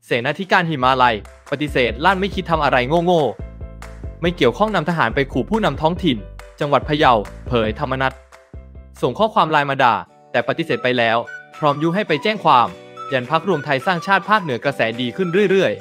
เสนาธิการหิมาลัยปฏิเสธลั่นไม่คิดทำอะไรโง่ๆไม่เกี่ยวข้องนำทหารไปขู่ผู้นำท้องถิ่นจังหวัดพะเยาเผยธรรมนัสส่งข้อความไลน์มาด่าแต่ปฏิเสธไปแล้วพร้อมยุให้ไปแจ้งความยันพรรครวมไทยสร้างชาติภาคเหนือกระแสดีขึ้นเรื่อย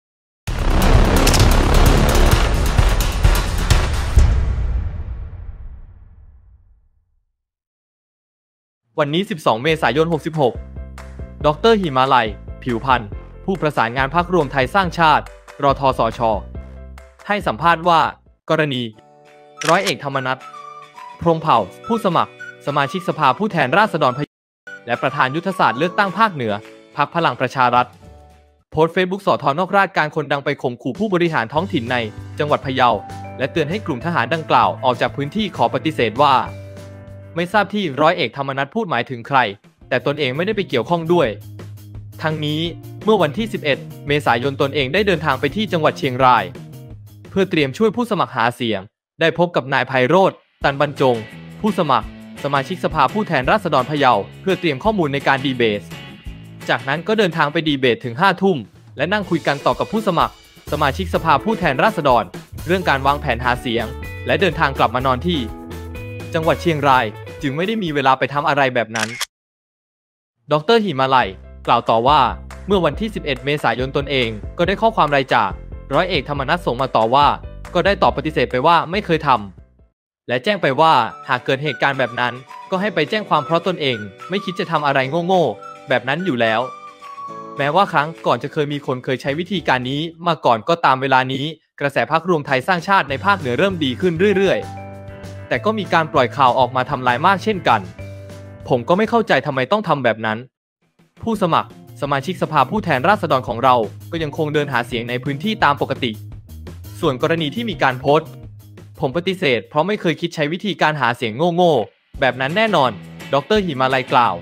ๆวันนี้12 เมษายน 66ดร.หิมาลัยผิวพันธ์ผู้ประสานงานพรรครวมไทยสร้างชาติรทสช.ให้สัมภาษณ์ว่ากรณีร้อยเอกธรรมนัส พรหมเผ่าผู้สมัครสมาชิกสภาผู้แทนราษฎรพะเยาและประธานยุทธศาสตร์เลือกตั้งภาคเหนือพรรคพลังประชารัฐโพสต์เฟซบุ๊กสอทอนอกราชการคนดังไปข่มขู่ผู้บริหารท้องถิ่นในจังหวัดพะเยาและเตือนให้กลุ่มทหารดังกล่าวออกจากพื้นที่ขอปฏิเสธว่าไม่ทราบที่ร้อยเอกธรรมนัสพูดหมายถึงใครแต่ตนเองไม่ได้ไปเกี่ยวข้องด้วยทั้งนี้เมื่อวันที่11 เมษายนตนเองได้เดินทางไปที่จังหวัดเชียงรายเพื่อเตรียมช่วยผู้สมัครหาเสียงได้พบกับนายไพโรจน์ ตันบรรจงผู้สมัครสมาชิกสภาผู้แทนราษฎรพะเยาเพื่อเตรียมข้อมูลในการดีเบตจากนั้นก็เดินทางไปดีเบตถึง5 ทุ่มและนั่งคุยกันต่อกับผู้สมัครสมาชิกสภาผู้แทนราษฎรเรื่องการวางแผนหาเสียงและเดินทางกลับมานอนที่จังหวัดเชียงรายจึงไม่ได้มีเวลาไปทำอะไรแบบนั้นดร.หิมาลัยกล่าวต่อว่าเมื่อวันที่11 เมษายนตนเองก็ได้ข้อความรายจากร้อยเอกธรรมนัสส่งมาต่อว่าก็ได้ตอบปฏิเสธไปว่าไม่เคยทำและแจ้งไปว่าหากเกิดเหตุการณ์แบบนั้นก็ให้ไปแจ้งความเพราะตนเองไม่คิดจะทำอะไรโง่ๆแบบนั้นอยู่แล้วแม้ว่าครั้งก่อนจะเคยมีคนเคยใช้วิธีการนี้มาก่อนก็ตามเวลานี้กระแสพรรครวมไทยสร้างชาติในภาคเหนือเริ่มดีขึ้นเรื่อยๆแต่ก็มีการปล่อยข่าวออกมาทำลายมากเช่นกันผมก็ไม่เข้าใจทำไมต้องทำแบบนั้นผู้สมัครสมาชิกสภาผู้แทนราษฎรของเราก็ยังคงเดินหาเสียงในพื้นที่ตามปกติส่วนกรณีที่มีการโพสต์ผมปฏิเสธเพราะไม่เคยคิดใช้วิธีการหาเสียงโง่ๆแบบนั้นแน่นอนดร.หิมาลัยกล่าว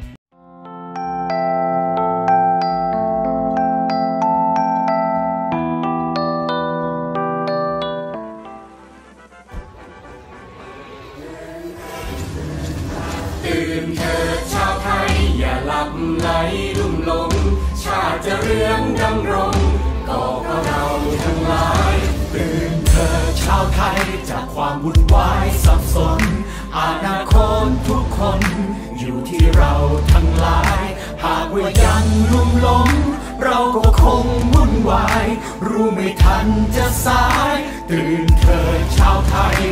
ตื่นเถิดชาวไทยอย่าหลับไหลลุ่มหลงชาติจะเรืองดำรงก็เพราะเราทั้งหลายตื่นเถิดชาวไทยจากความวุ่นวายสับสนอนาคตทุกคนอยู่ที่เราทั้งหลายหากว่ายังลุ่มหลงเราก็คงวุ่นวายรู้ไม่ทันจะสายตื่นเถิดชาวไทย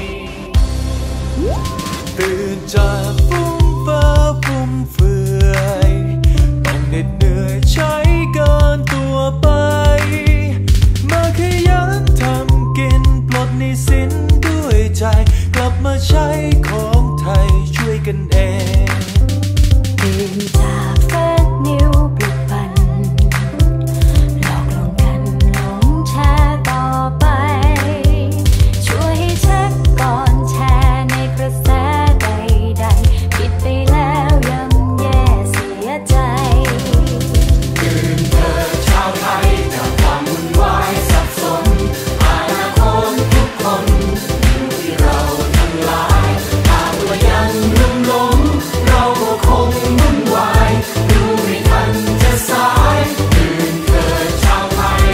ตื่นจากฟุ้งเฟ้อฟุ่มเฟือยต้องเหน็ดเหนื่อยใช้เกินตัวไปมาขยันทำกินปลดหนี้สินด้วยใจกลับมาใช้ของไทยช่วยกันเองตื่นจากเฟซนิวส์ปลุกปั่นหลอกลวงกันหลงแชร์ต่อไปช่วยให้เช็คก่อนแชร์ในกระแสใดๆผิดไปแล้วย่ำแย่เสียใจตื่นเถิดชาวไทยจากความวุ่นวายสับสนอนาคตทุกคนอยู่ที่เราทั้งหลายหากว่ายังลุ่มหลงเราก็คงวุ่นวายรู้ไม่ทันจะสายตื่นเถิดชาวไทย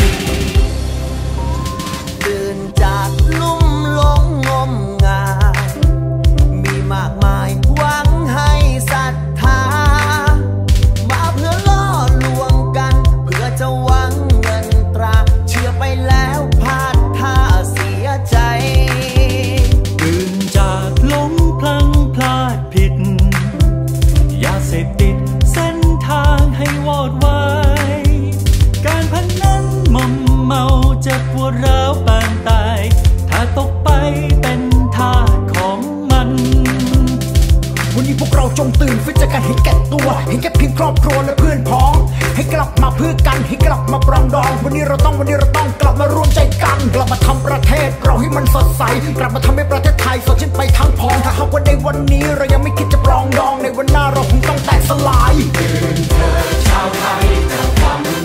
ตื่นจากลุ่มหลงงมงายมีมากมายหวังให้ศรัทธามาเพื่อล่อลวงกันเพื่อจะหวังเงินตราเชื่อไปแล้วพลาดท่าเสียใจตื่นจากหลงพลังพลาดผิดยาเสพติดเส้นทางให้วอดวายการพนันมอมเมาเจ็บปวดร้าวปานตายถ้าตกไปเป็นทาสของมันวันนี้พวกเราจงตื่นฟื้นจากการเห็นแก่ตัวเห็นแก่เพียงครอบครัวและเพื่อนพ้องให้กลับมาเพื่อกันให้กลับมาปรองดองวันนี้เราต้องกลับมารวมใจกันกลับมาทำประเทศเราให้มันสดใสกลับมาทำให้ประเทศไทยสดชื่นไปทั้งพ้องถ้าหากว่าในวันนี้เรายังไม่คิดจะปรองดองในวันหน้าเราคงต้องแตกสลายตื่นเถิดชาวไทยจากความ